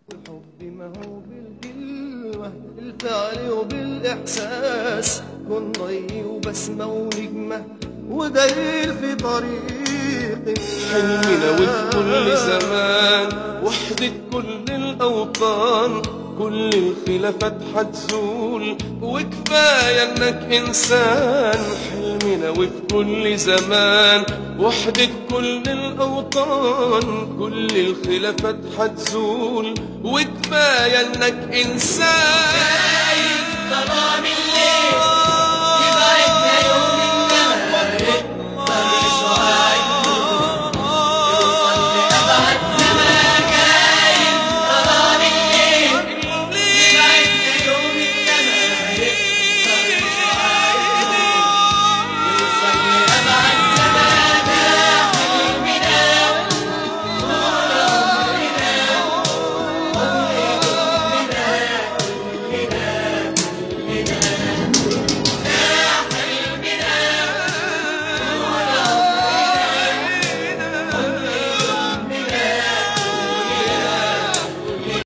الحب ما هو بالكلمة، الفعل وبالإحساس. كن ضي وبسمة ونجمة ودليل في طريق حلمنا وفي كل زمان وحدة كل الأوطان. كل الخلافات حتزول وكفاية انك انسان. حلمنا وفي كل زمان وحدة كل الأوطان. كل الخلافات حتزول وكفاية انك انسان. ظلام الليل